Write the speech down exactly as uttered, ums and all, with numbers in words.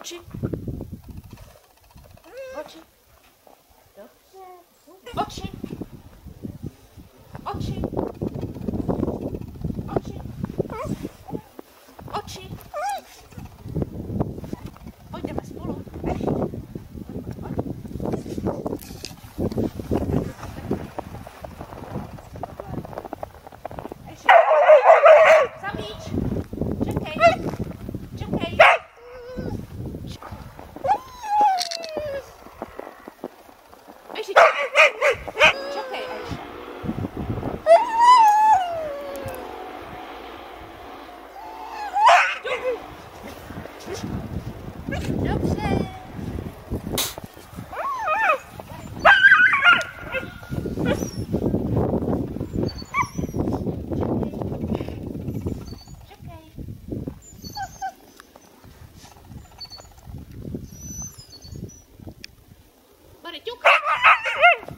Oči. Oči. Dobře. Oči. Oči. Oči. Oči. Pojďme spolu. Zamíč. Čekej. Čekej. Ajši, čekej, Ajša. Dobře. Čekej. Bary, ťuk.